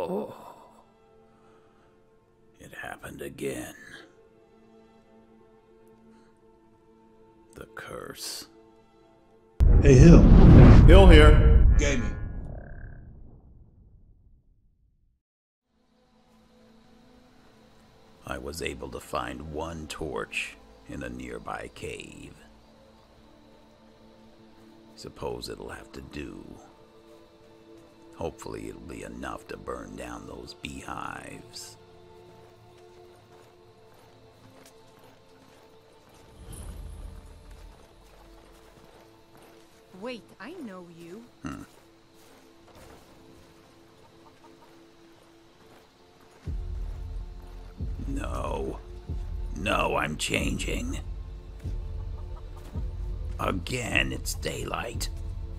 Oh. It happened again. The curse. Hey, Hill. Hill here. Gaming. I was able to find one torch in a nearby cave. Suppose it'll have to do. Hopefully it'll be enough to burn down those beehives. Wait, I know you. No. No, I'm changing. Again, it's daylight.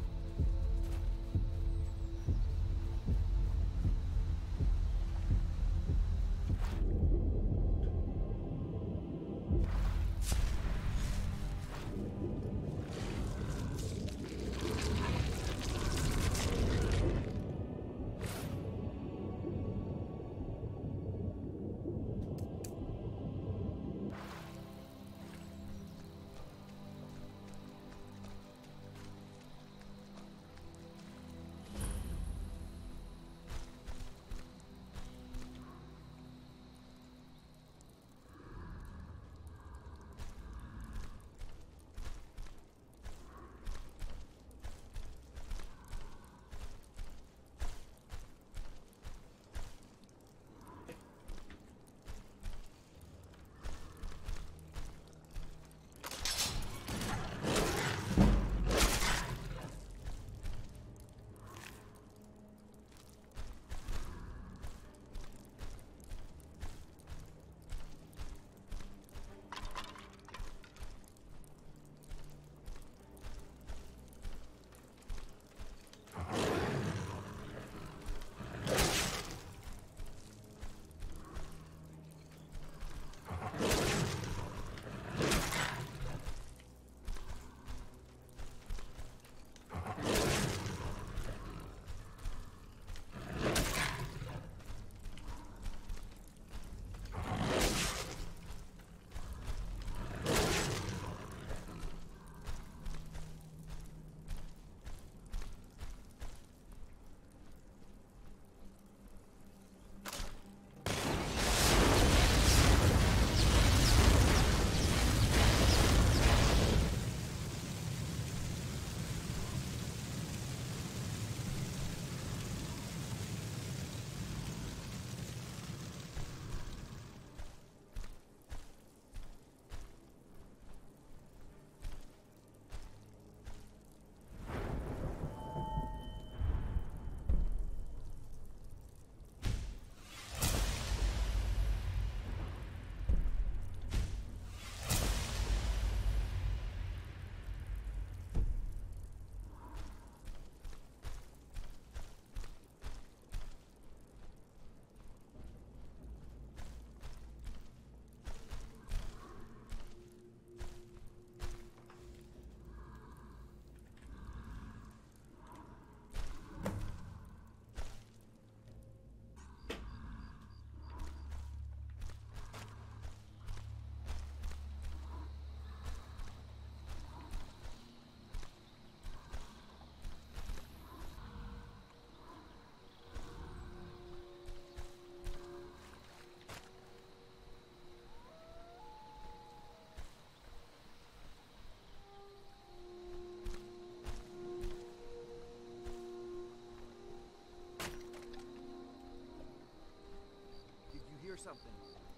Something.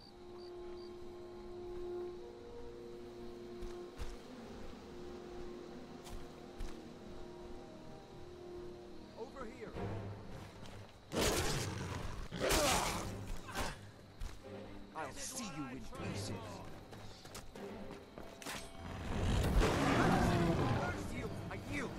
Over here. I'll see you in pieces. I yield.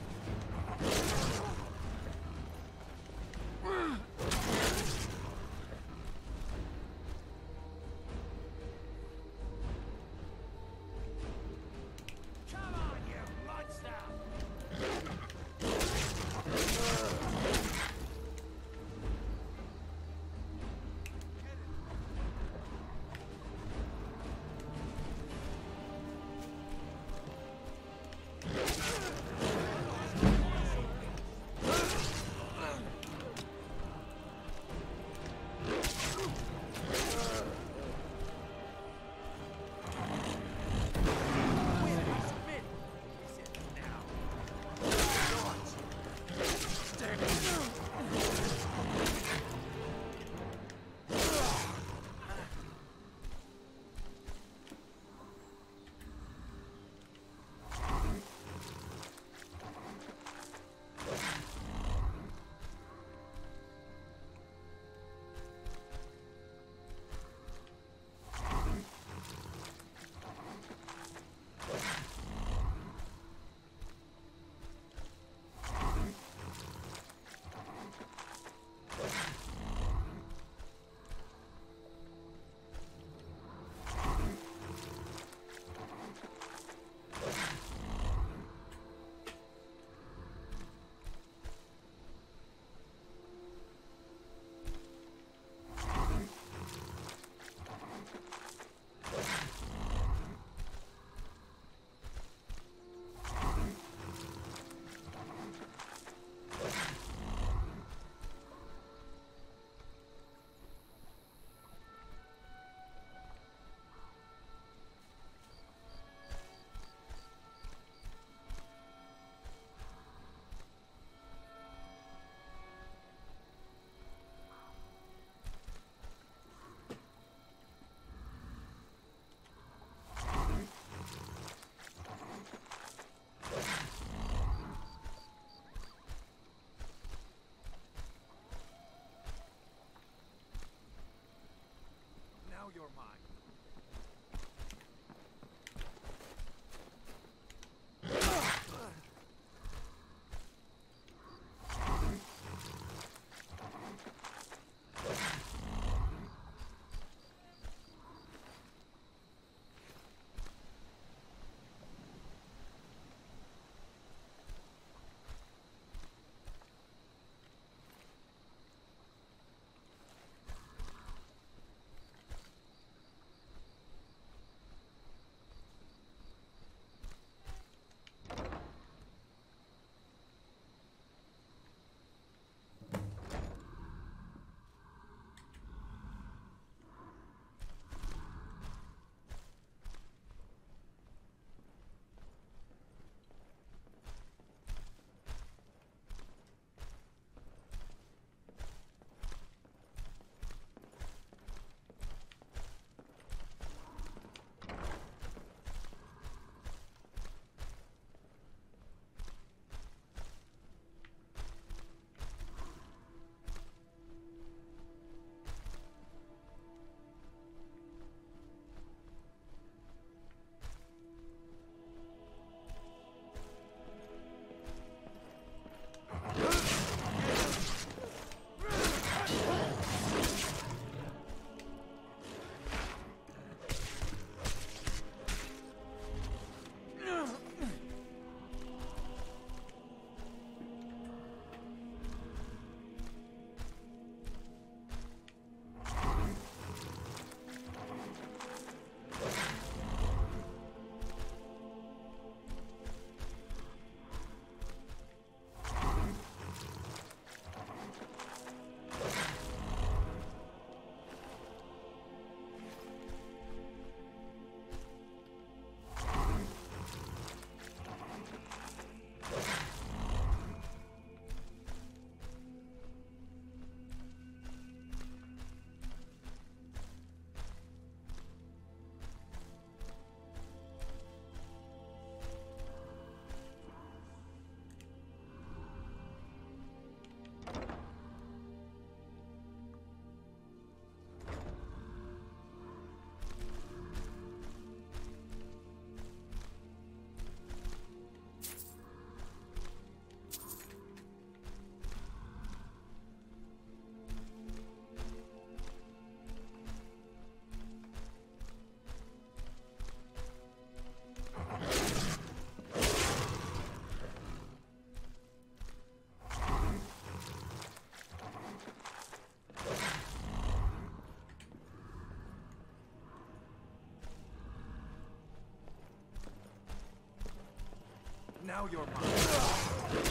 Now you're mine.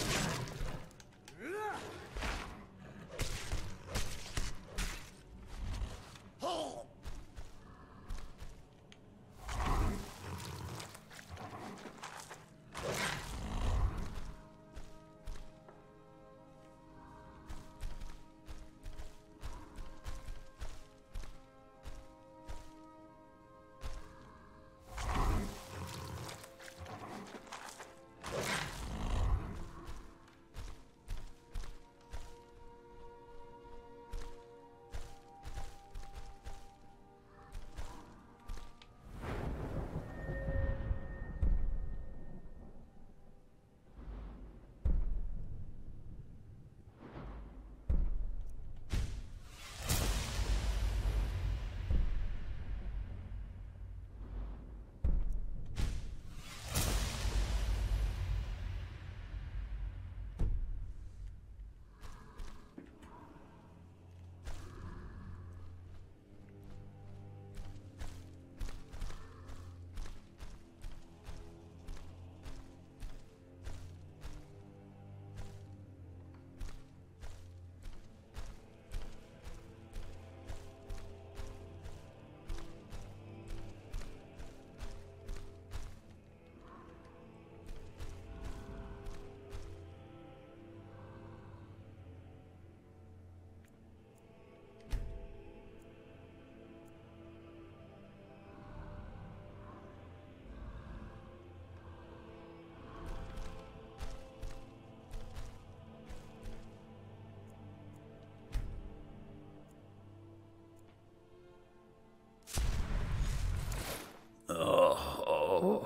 Oh,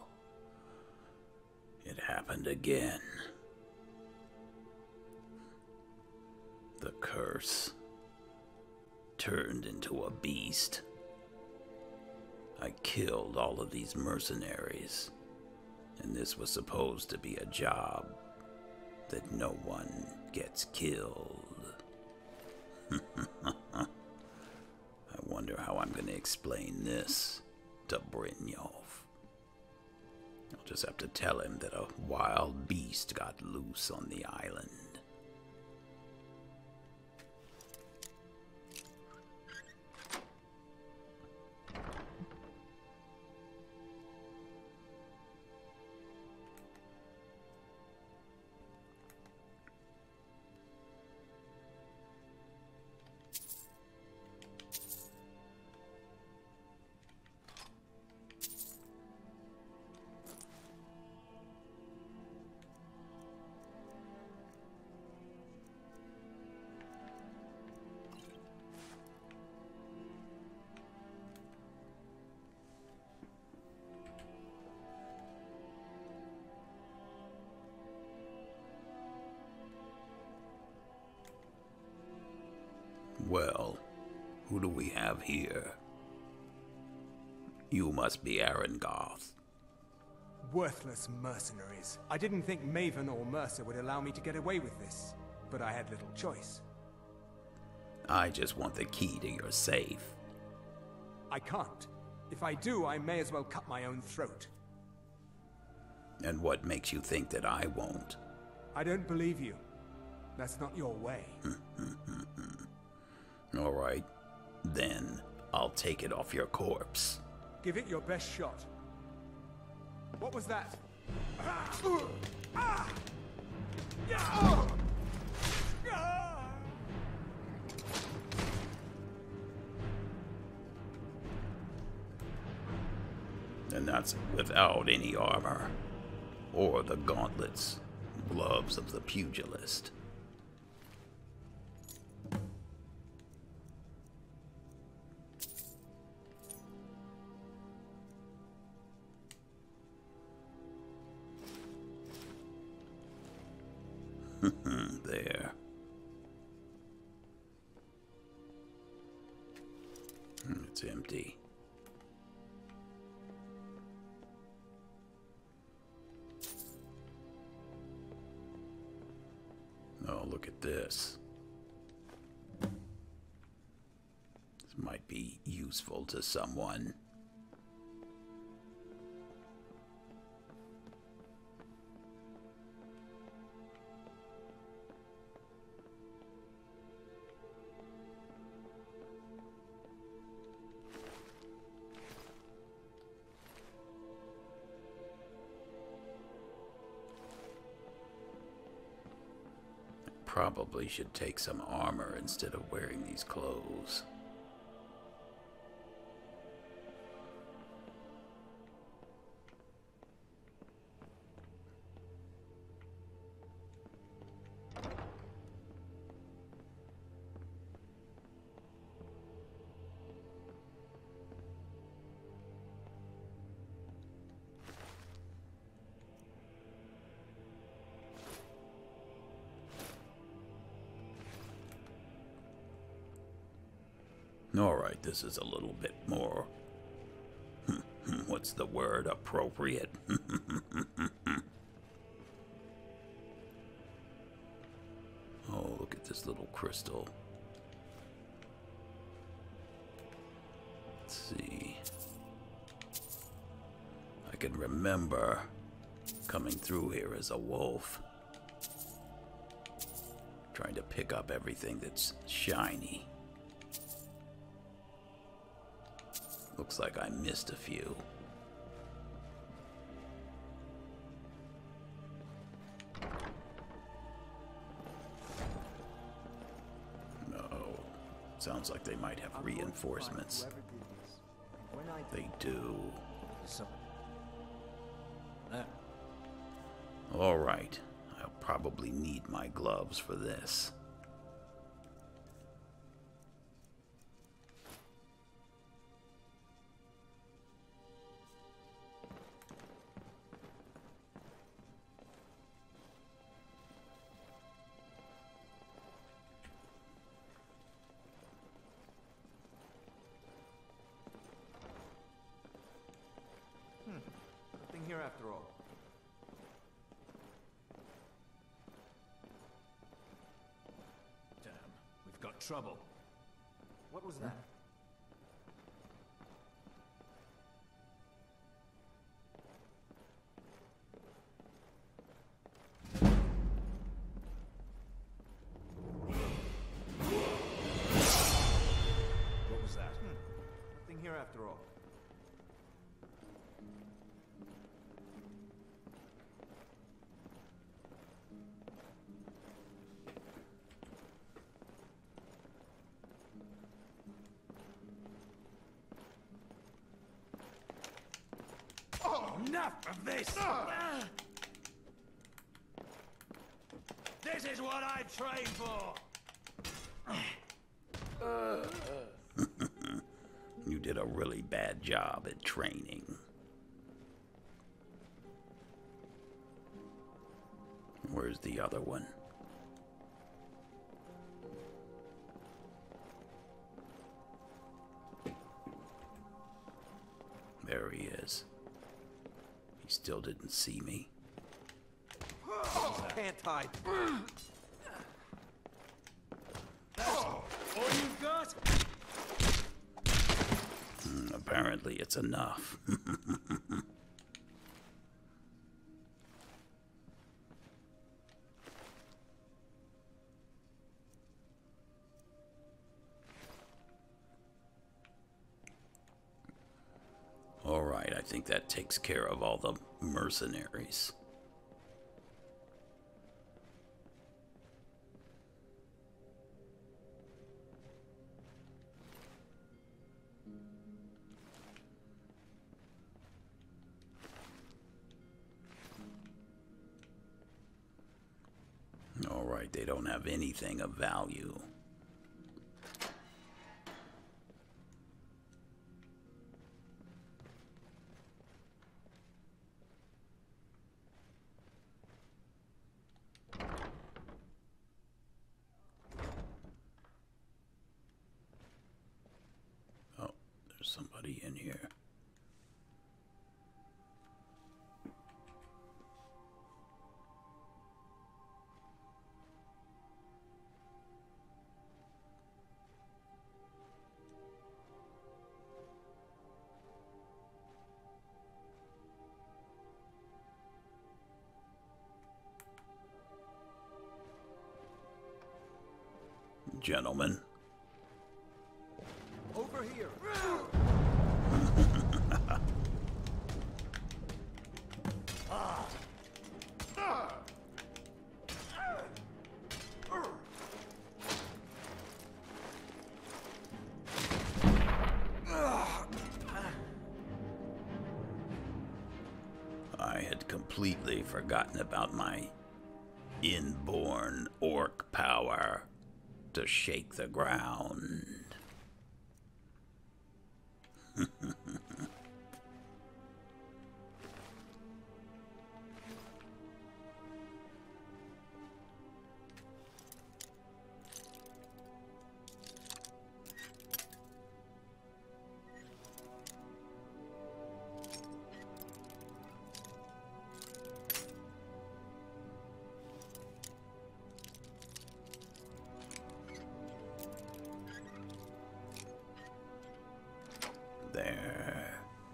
it happened again. The curse turned into a beast. I killed all of these mercenaries, and this was supposed to be a job that no one gets killed. I wonder how I'm going to explain this to Brynjolf. I'll just have to tell him that a wild beast got loose on the island. Well, who do we have here? You must be Arengoth. Worthless mercenaries. I didn't think Maven or Mercer would allow me to get away with this, but I had little choice. I just want the key to your safe. I can't. If I do, I may as well cut my own throat. And what makes you think that I won't? I don't believe you. That's not your way. All right, then I'll take it off your corpse. Give it your best shot. What was that? And that's without any armor, or the gauntlets, gloves of the pugilist. There. It's empty. Oh, look at this. This might be useful to someone. probably should take some armor instead of wearing these clothes. Alright, this is a little bit more, what's the word, appropriate. Oh, look at this little crystal. Let's see. I can remember coming through here as a wolf, trying to pick up everything that's shiny. Looks like I missed a few. No. Sounds like they might have reinforcements. They do. All right. I'll probably need my gloves for this. Nothing here after all. Damn, we've got trouble. What was that? What was that? Nothing here after all. Enough of this! This is what I trained for! You did a really bad job at training. Where's the other one? There he is. He still didn't see me. Can't hide. All you've got? Apparently it's enough. All right, I think that takes care of all the mercenaries. All right, they don't have anything of value. Oh, there's somebody in here. Gentlemen. Over here. completely forgotten about my inborn orc power to shake the ground. There.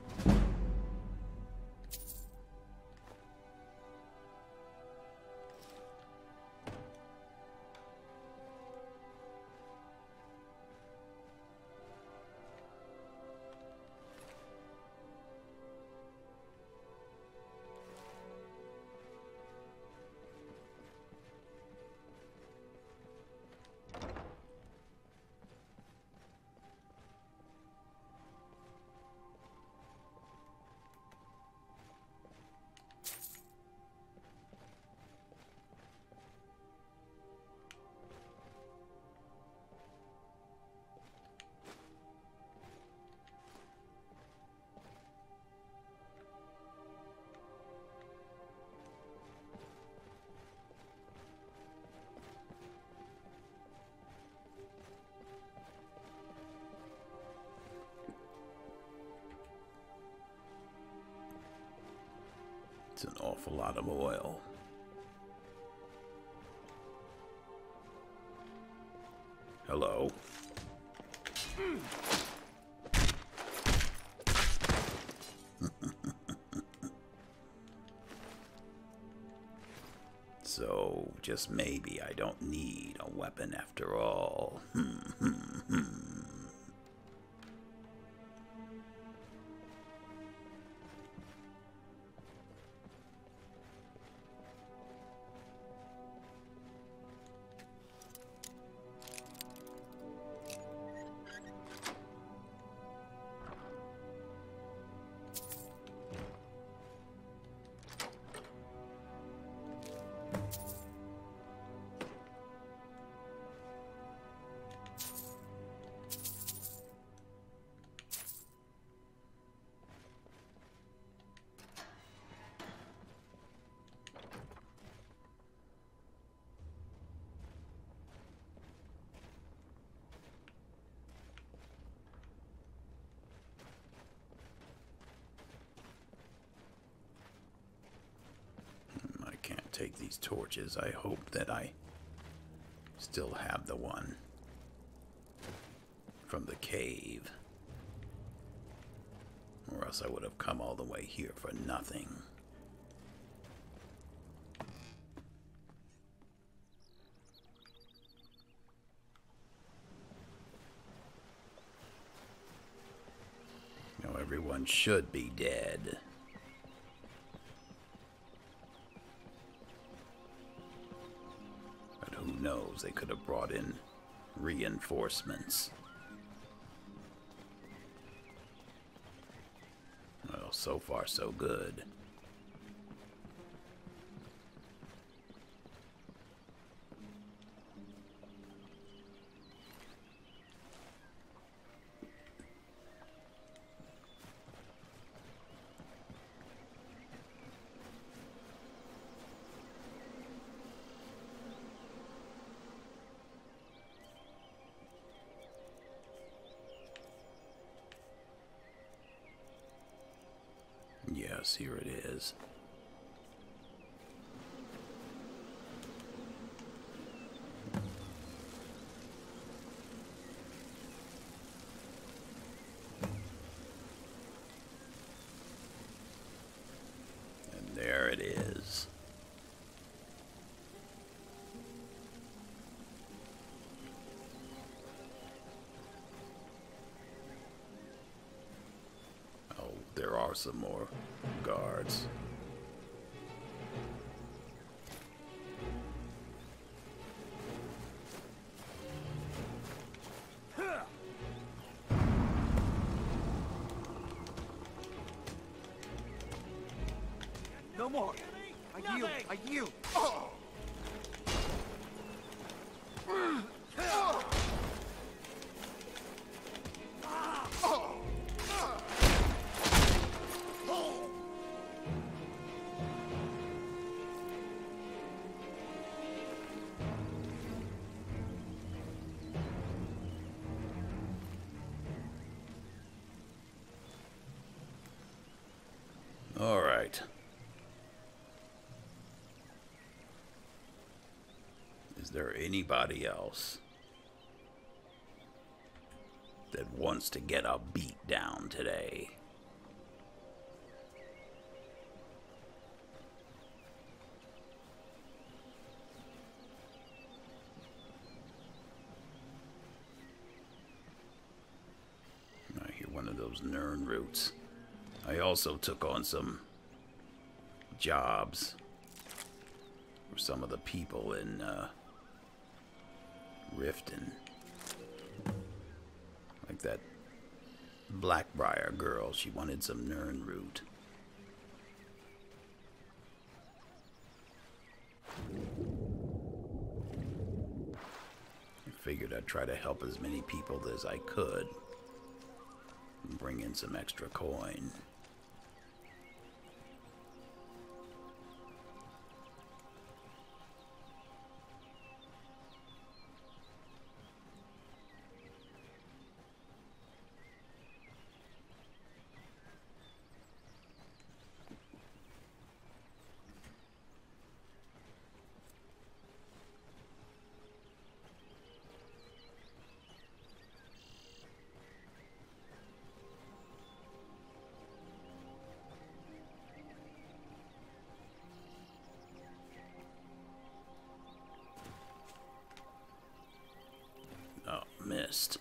It's an awful lot of oil. Hello? So, just maybe I don't need a weapon after all. Take these torches. I hope that I still have the one from the cave, or else I would have come all the way here for nothing. Now everyone should be dead. Who knows, they could have brought in reinforcements. Well, so far so good. Yes, here it is. And there it is. There are some more guards. No more. nothing! I yield! Oh! All right. Is there anybody else that wants to get a beat down today? I hear one of those Nern roots. I also took on some jobs for some of the people in Riften. Like that Blackbriar girl, she wanted some Nern root. I figured I'd try to help as many people as I could and bring in some extra coin. Oh, missed.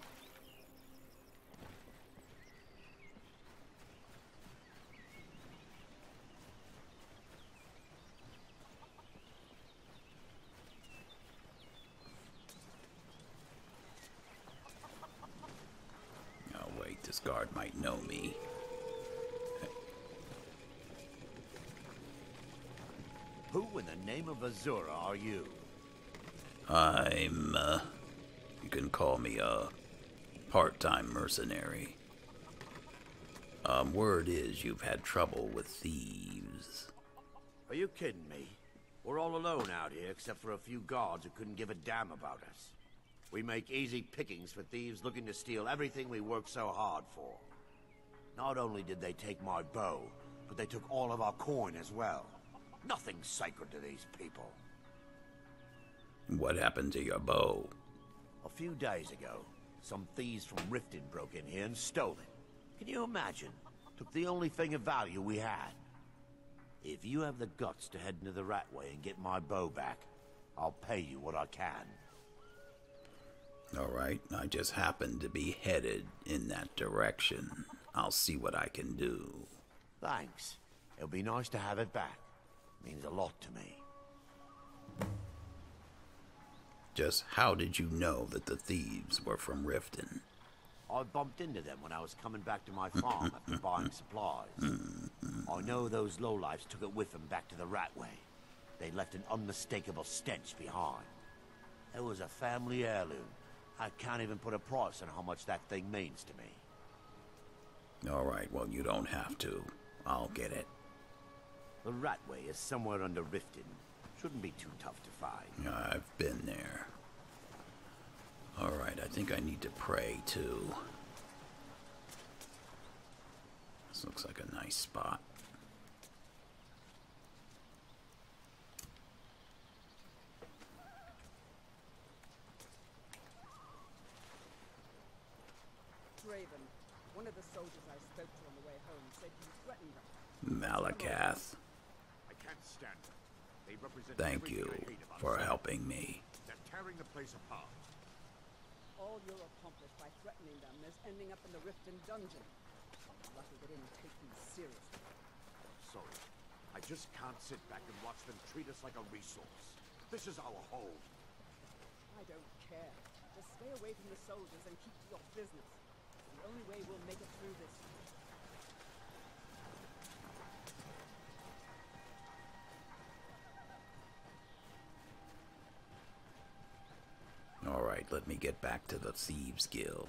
Oh, wait, this guard might know me. Who in the name of Azura are you? I'm, you can call me a part-time mercenary. Word is you've had trouble with thieves. Are you kidding me? We're all alone out here except for a few guards who couldn't give a damn about us. We make easy pickings for thieves looking to steal everything we work so hard for. Not only did they take my bow, but they took all of our coin as well. Nothing's sacred to these people. What happened to your bow? A few days ago, some thieves from Riften broke in here and stole it. Can you imagine? Took the only thing of value we had. If you have the guts to head into the Ratway and get my bow back, I'll pay you what I can. Alright, I just happen to be headed in that direction. I'll see what I can do. Thanks. It'll be nice to have it back. Means a lot to me. Just how did you know that the thieves were from Riften? I bumped into them when I was coming back to my farm after buying supplies. I know those lowlifes took it with them back to the Ratway. They left an unmistakable stench behind. It was a family heirloom. I can't even put a price on how much that thing means to me. Alright, well, you don't have to. I'll get it. The Ratway is somewhere under Riften. Shouldn't be too tough to find. I've been there. Alright, I think I need to pray, too. This looks like a nice spot. Raven, one of the soldiers I spoke to on the way home said you threatened them. Malakath, I can't stand them. They represent thank everything you I hate about for Skyrim. helping me. They're tearing the place apart. All you'll accomplish by threatening them is ending up in the Riften dungeon. Lucky they didn't take you seriously. Sorry. I just can't sit back and watch them treat us like a resource. This is our home. I don't care. Just stay away from the soldiers and keep to your business. It's the only way we'll make it through this. Alright, let me get back to the Thieves Guild.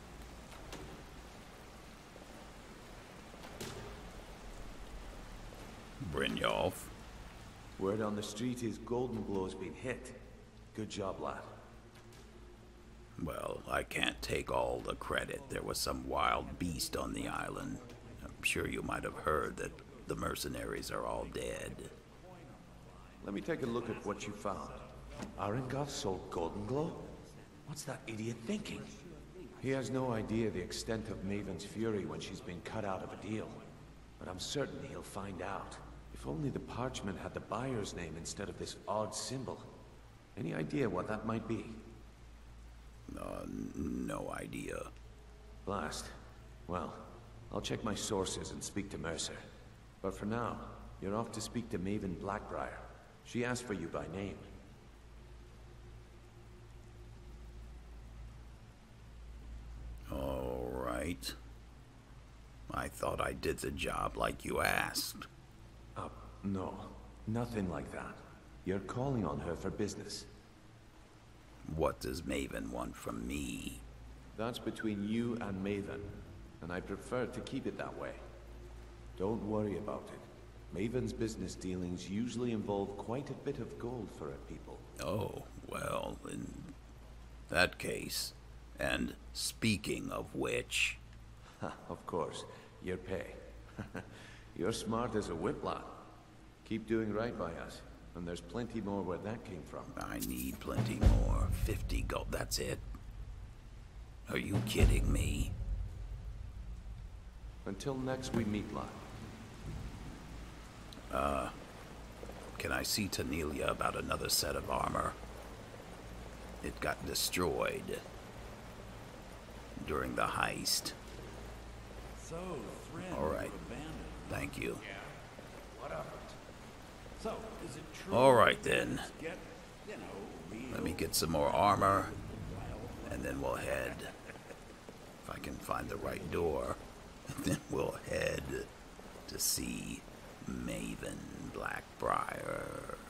Brynjolf. Word on the street is Goldenglow's been hit. Good job, lad. Well, I can't take all the credit. There was some wild beast on the island. I'm sure you might have heard that the mercenaries are all dead. Let me take a look at what you found. Arengoth sold Goldenglow? What's that idiot thinking? He has no idea the extent of Maven's fury when she's been cut out of a deal. But I'm certain he'll find out. If only the parchment had the buyer's name instead of this odd symbol. Any idea what that might be? No idea. Blast. Well, I'll check my sources and speak to Mercer. But for now, you're off to speak to Maven Blackbriar. She asked for you by name. All right. I thought I did the job like you asked. No. Nothing like that. You're calling on her for business. What does Maven want from me? That's between you and Maven, and I prefer to keep it that way. Don't worry about it. Maven's business dealings usually involve quite a bit of gold for her people. Oh, well, in that case. And speaking of which... Of course, your pay. You're smart as a whip-lad. Keep doing right by us, and there's plenty more where that came from. I need plenty more. 50 gold, that's it? Are you kidding me? Until next we meet, lad. Can I see Tanelia about another set of armor? It got destroyed during the heist. So, All right. Thank you. Yeah. What of it? So, is it true? All right, then. Get, real Let me get some more armor, and then we'll head. If I can find the right door, then we'll head to see Maven Blackbriar.